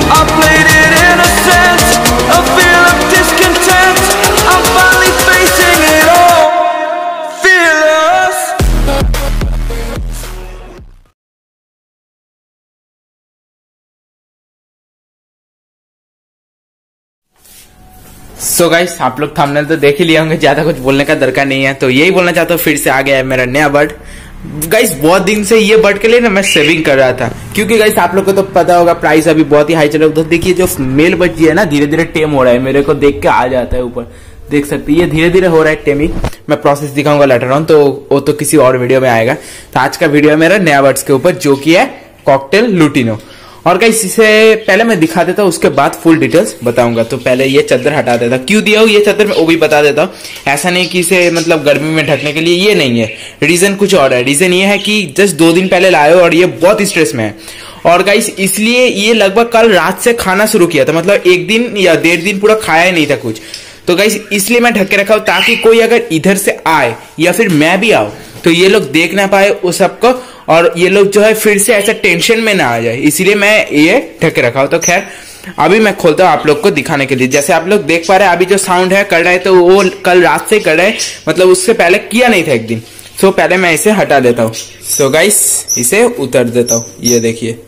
I played it innocent, a feel of discontent. I'm finally facing it all, fearless. So guys, आप लोग thumbnail तो देख ही लिए होंगे, ज्यादा कुछ बोलने का दरकार नहीं है। तो यही बोलना चाहता हूँ, फिर से आ गया है मेरा नया बर्ड। गाइस बहुत दिन से ये बर्ड के लिए ना मैं सेविंग कर रहा था, क्योंकि गाइस आप लोग को तो पता होगा प्राइस अभी बहुत ही हाई चल रहा है। तो देखिए जो मेल बर्ड है ना, धीरे धीरे टेम हो रहा है, मेरे को देख के आ जाता है ऊपर, देख सकते हैं ये धीरे धीरे हो रहा है टेमिंग। मैं प्रोसेस दिखाऊंगा लेटर ऑन, तो वो तो किसी और वीडियो में आएगा। तो आज का वीडियो है मेरा नया बर्ड्स के ऊपर, जो कि है कॉकटेल लुटिनो। और गाइस इसे पहले मैं दिखा देता हूँ, उसके बाद फुल डिटेल्स बताऊंगा। तो पहले ये चादर हटा देता, क्यों दिया हूँ ये चादर मैं वो भी बता देता हूँ। ऐसा नहीं कि इसे मतलब गर्मी में ढकने के लिए, ये नहीं है, रीजन कुछ और है। रीजन ये है कि जस्ट 2 दिन पहले लाए हो और ये बहुत स्ट्रेस में है। और गाइस इसलिए ये लगभग कल रात से खाना शुरू किया था, मतलब 1 दिन या 1.5 दिन पूरा खाया ही नहीं था कुछ। तो गाइस इसलिए मैं ढक के रखा हूं, ताकि कोई अगर इधर से आए या फिर मैं भी आऊं तो ये लोग देख ना पाए उस सबको, और ये लोग जो है फिर से ऐसा टेंशन में ना आ जाए, इसलिए मैं ये ढक के रखा हूं। तो खैर अभी मैं खोलता हूं आप लोग को दिखाने के लिए। जैसे आप लोग देख पा रहे हैं अभी जो साउंड है कर रहा है, तो वो कल रात से कर रहा है, मतलब उससे पहले किया नहीं था 1 दिन। सो पहले मैं इसे हटा देता हूँ। सो गाइस इसे उतर देता हूँ, ये देखिए,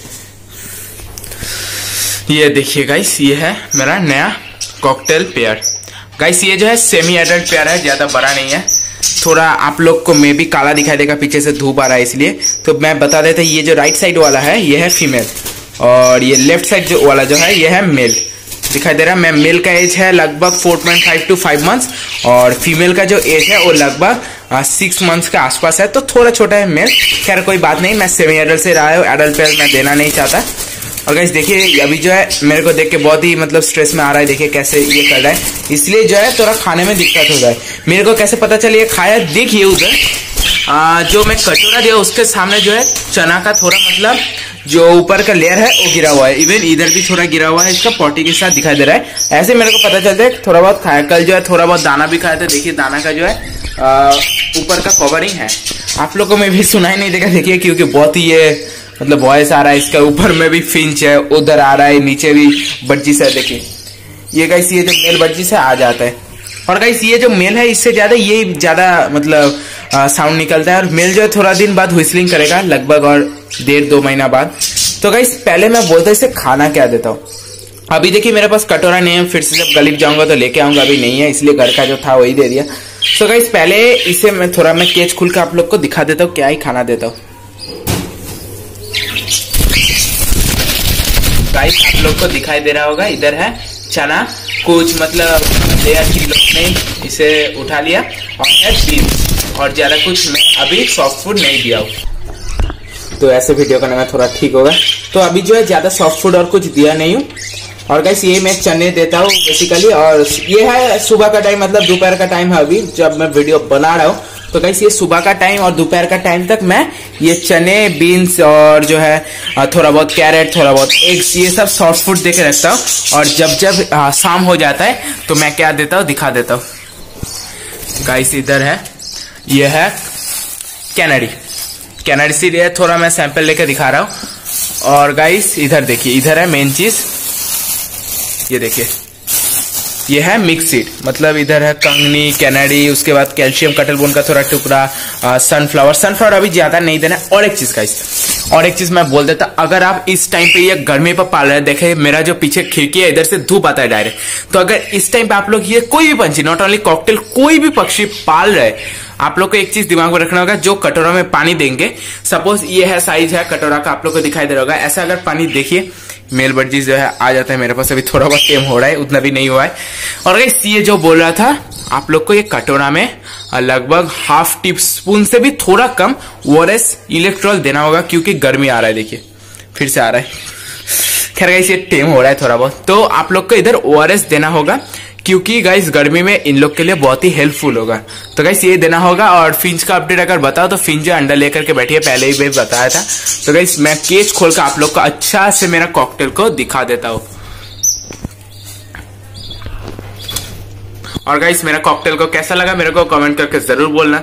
ये देखिए गाइस, ये है मेरा नया कॉकटेल पेयर। गाइस ये जो है सेमी एडल्ट पेयर है, ज्यादा बड़ा नहीं है। थोड़ा आप लोग को मे भी काला दिखाई देगा, पीछे से धूप आ रहा है इसलिए। तो मैं बता देता, ये जो राइट साइड वाला है ये है फीमेल, और ये लेफ्ट साइड जो वाला जो है ये है मेल। दिखाई दे रहा है। मैं मेल का एज है लगभग 4.5 to 5 मंथ्स, और फीमेल का जो एज है वो लगभग 6 मंथ्स के आसपास है, तो थोड़ा छोटा है मेल। खैर कोई बात नहीं, मैं सेमी एडल्ट से रहा हूँ, एडल्ट पेयर मैं देना नहीं चाहता। और गाइस देखिए अभी जो है मेरे को देख के बहुत ही मतलब स्ट्रेस में आ रहा है, देखिए कैसे ये कर रहा है, इसलिए जो है थोड़ा खाने में दिक्कत हो रहा है। मेरे को कैसे पता चले ये खाया, देखिए उधर जो मैं कटोरा दिया उसके सामने जो है चना का थोड़ा मतलब जो ऊपर का लेयर है वो गिरा हुआ है, इवन इधर भी थोड़ा गिरा हुआ है, इसका पॉटी के साथ दिखाई दे रहा है। ऐसे मेरे को पता चलता है थोड़ा बहुत खाया। कल जो है थोड़ा बहुत दाना भी खाया था, देखिए दाना का जो है ऊपर का कवरिंग है, आप लोगों को में भी सुनाई नहीं देगा, देखिए क्योंकि बहुत ही ये मतलब वॉइस आ रहा है इसका। ऊपर में भी फिंच है, उधर आ रहा है, नीचे भी बर्जिस है, देखिए ये गाइस ये जो मेल बर्जिस है आ जाता है। और गाइस ये जो मेल है इससे ज्यादा ये ज्यादा मतलब साउंड निकलता है, और मेल जो है थोड़ा दिन बाद व्हिस्लिंग करेगा लगभग, और 1.5-2 महीना बाद। तो गाइस पहले मैं बोलता इसे खाना क्या देता हूँ। अभी देखिए मेरे पास कटोरा नहीं है, फिर से जब गली जाऊंगा तो लेके आऊंगा, अभी नहीं है इसलिए घर का जो था वही दे दिया। तो गाइस पहले इसे मैं थोड़ा केज खुल के आप लोग को दिखा देता हूँ क्या ही खाना देता हूँ। गाइस आप लोग को दिखाई दे रहा होगा, इधर है चना, कुछ मतलब लेयर की लोग ने इसे उठा लिया, और है बीन्स, और ज्यादा कुछ मैं अभी सॉफ्ट फूड नहीं दिया हूँ। तो ऐसे वीडियो करने में थोड़ा ठीक होगा। तो अभी जो है ज्यादा सॉफ्ट फूड और कुछ दिया नहीं हूँ। और गाइस ये मैं चने देता हूँ बेसिकली, और ये है सुबह का टाइम, मतलब दोपहर का टाइम है अभी जब मैं वीडियो बना रहा हूँ। तो गाइस ये सुबह का टाइम और दोपहर का टाइम तक मैं ये चने, बीन्स और जो है थोड़ा बहुत कैरेट, थोड़ा बहुत एग्स, ये सब सॉफ्ट फूड देके रखता हूँ। और जब शाम हो जाता है तो मैं क्या देता हूँ दिखा देता हूँ। गाइस इधर है, ये है कैनेडी सीड, है थोड़ा मैं सैंपल लेके दिखा रहा हूँ। और गाइस इधर देखिए, इधर है मेन चीज, ये देखिए ये है मिक्स सीड, मतलब इधर है कंगनी, कैनेडी, उसके बाद कैल्शियम कटल बोन का थोड़ा टुकड़ा, सनफ्लावर अभी ज्यादा नहीं देना। और एक चीज गाइस, और एक चीज मैं बोल देता, अगर आप इस टाइम पे ये गर्मी पर पाल रहे हैं, देखे मेरा जो पीछे खिड़की है इधर से धूप आता है डायरेक्ट, तो अगर इस टाइम पे आप लोग ये कोई भी पंछी, नॉट ओनली कॉकटेल, कोई भी पक्षी पाल रहे, आप लोग को एक चीज दिमाग में रखना होगा, जो कटोरा में पानी देंगे, सपोज ये है साइज है कटोरा का, आप लोग को दिखाई दे रहा होगा, ऐसा अगर पानी देखिए मेल बर्जीज जो है आ जाता है मेरे पास। अभी थोड़ा बहुत टेम हो रहा है, उतना भी नहीं हुआ है। और गाइस ये जो बोल रहा था आप लोग को, ये कटोरा में लगभग ½ टीस्पून से भी थोड़ा कम ORS इलेक्ट्रोल देना होगा, क्योंकि गर्मी आ रहा है, देखिए फिर से आ रहा है। खैर गाइस ये टेम हो रहा है थोड़ा बहुत, तो आप लोग को इधर ORS देना होगा, क्योंकि गाइस गर्मी में इन लोग के लिए बहुत ही हेल्पफुल होगा। तो गाइस ये देना होगा। और फिंच का अपडेट अगर बताओ तो फिंच जो अंडा लेकर के बैठी है, पहले ही मैं बताया था। तो गाइस मैं केज खोल कर आप लोग को अच्छा से मेरा कॉकटेल को दिखा देता हूँ। और गाइस मेरा कॉकटेल को कैसा लगा मेरे को कमेंट करके जरूर बोलना।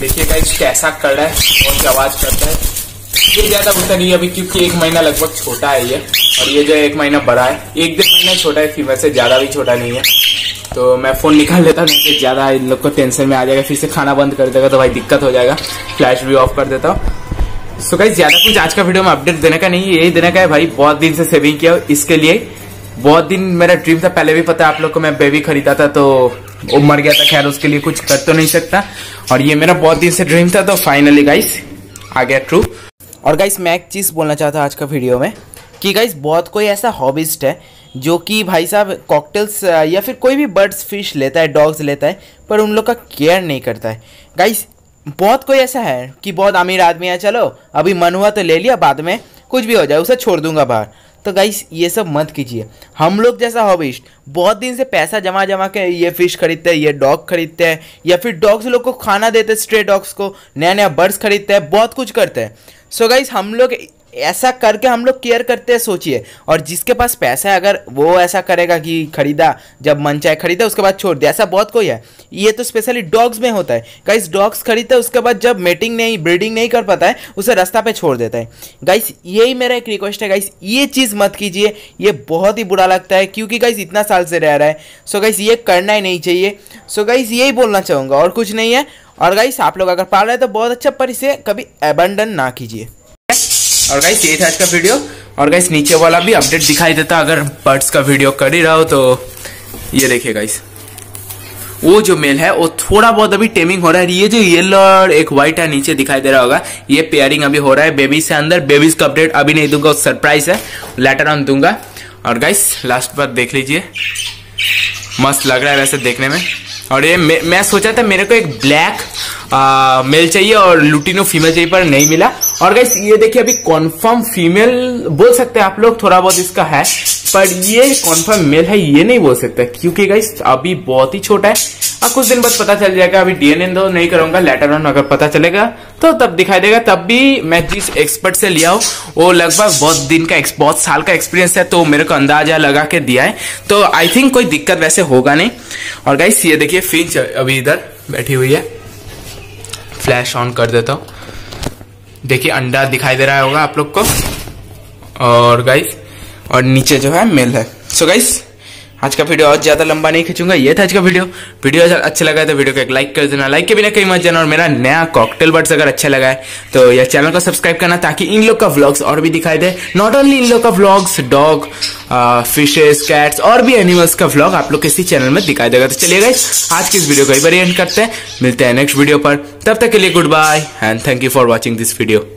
देखिए गाइस कैसा कर रहा है, बहुत आवाज करता है। ये ज्यादा होता नहीं है अभी, क्योंकि 1 महीना लगभग छोटा है ये, और ये जो 1 महीना बड़ा है, 1-1.5 महीना छोटा है, फीमेल से ज्यादा भी छोटा नहीं है। तो मैं फोन निकाल लेता हूँ, नहीं तो ज्यादा इन लोग को टेंशन में आ जाएगा, फिर से खाना बंद कर देगा तो भाई दिक्कत हो जाएगा। फ्लैश भी ऑफ कर देता हूँ। सो गाइस ज्यादा कुछ आज का वीडियो में अपडेट देने का नहीं है, यही देने का है भाई, बहुत दिन से सेविंग किया इसके लिए। बहुत दिन मेरा ड्रीम था, पहले भी पता है आप लोग को, मैं बेबी खरीदा था तो वो मर गया था, खैर उसके लिए कुछ कर तो नहीं सकता, और ये मेरा बहुत दिन से ड्रीम था, तो फाइनली गाइस आ गया ट्रू। और गाइस मैं एक चीज बोलना चाहता हूँ आज का वीडियो में कि गाइस बहुत कोई ऐसा हॉबिस्ट है जो कि भाई साहब कॉकटेल्स या फिर कोई भी बर्ड्स फिश लेता है, डॉग्स लेता है, पर उन लोग का केयर नहीं करता है। गाइस बहुत कोई ऐसा है कि बहुत अमीर आदमी है, चलो अभी मन हुआ तो ले लिया, बाद में कुछ भी हो जाए उसे छोड़ दूंगा बाहर। तो गाइस ये सब मत कीजिए। हम लोग जैसा हॉबिस्ट बहुत दिन से पैसा जमा के ये फिश खरीदते हैं, ये डॉग खरीदते हैं, या फिर डॉग्स लोग को खाना देते हैं, स्ट्रे डॉग्स को, नया नया बर्ड्स खरीदते हैं, बहुत कुछ करते हैं। सो गाइस हम लोग ऐसा करके हम लोग केयर करते हैं, सोचिए। और जिसके पास पैसा है अगर वो ऐसा करेगा कि खरीदा, जब मन चाहे खरीदा उसके बाद छोड़ दिया, ऐसा बहुत कोई है। ये तो स्पेशली डॉग्स में होता है गाइस। डॉग्स खरीदता है उसके बाद जब मेटिंग नहीं, ब्रीडिंग नहीं कर पाता है, उसे रास्ता पे छोड़ देता है। गाइस यही मेरा एक रिक्वेस्ट है गाइस, ये चीज़ मत कीजिए, ये बहुत ही बुरा लगता है, क्योंकि गाइस इतना साल से रह रहा है। सो गाइस ये करना ही नहीं चाहिए। सो गाइस यही बोलना चाहूँगा, और कुछ नहीं है। और गाइस आप लोग अगर पाल रहे हैं तो बहुत अच्छा, पर इसे कभी अबंडन ना कीजिए। और गाइस ये था आज का वीडियो। और गाइस नीचे वाला भी अपडेट दिखाई देता अगर बर्ड्स का वीडियो कर ही रहा हो तो। ये देखिए गाइस, वो जो मेल है वो थोड़ा बहुत अभी टेमिंग हो रहा है। ये जो येलो और एक व्हाइट है नीचे दिखाई दे रहा होगा, ये पेयरिंग अभी हो रहा है बेबी से अंदर। बेबीज का अपडेट अभी नहीं दूंगा, सरप्राइज है, लेटर ऑन दूंगा। और गाइस लास्ट बार देख लीजिए, मस्त लग रहा है वैसे देखने में। और ये मैं सोचा था मेरे को एक ब्लैक मेल चाहिए और लुटिनो फीमेल चाहिए, पर नहीं मिला। और गाइस ये देखिए अभी कॉन्फर्म फीमेल बोल सकते हैं आप लोग, थोड़ा बहुत इसका है, पर ये कॉन्फर्म मेल है ये नहीं बोल सकते, क्योंकि गाइस अभी बहुत ही छोटा है। अब कुछ दिन बाद पता चल जाएगा, अभी डीएनए तो नहीं करूंगा, लेटर ऑन अगर पता चलेगा तो तब दिखाई देगा। तब भी मैं जिस एक्सपर्ट से लिया हूँ वो लगभग बहुत साल का एक्सपीरियंस है, तो मेरे को अंदाजा लगा के दिया है, तो आई थिंक कोई दिक्कत वैसे होगा नहीं। और गाइस ये देखिए फिंच अभी इधर बैठी हुई है, फ्लैश ऑन कर देता हूँ, देखिए अंडा दिखाई दे रहा होगा आप लोग को। और गाइस और नीचे जो है मेल है। सो गाइस आज का वीडियो और ज्यादा लंबा नहीं खींचूंगा, ये था आज का वीडियो अच्छा लगा है तो वीडियो को एक लाइक कर देना, लाइक के बिना कहीं मत जाना। और मेरा नया कॉकटेल बर्ड्स अगर अच्छा लगा है तो यह चैनल को सब्सक्राइब करना, ताकि इन लोग का व्लॉग्स और भी दिखाई दे। नॉट ओनली इन लोग का व्लॉग्स, डॉग, फिशेस, कैट्स और भी एनिमल्स का व्लॉग आप लोग के इसी चैनल में दिखाई देगा। तो चलिए गाइस आज की इस वीडियो को यहीं पर एंड करते हैं, मिलते हैं नेक्स्ट वीडियो पर, तब तक के लिए goodbye and thank you for watching this video.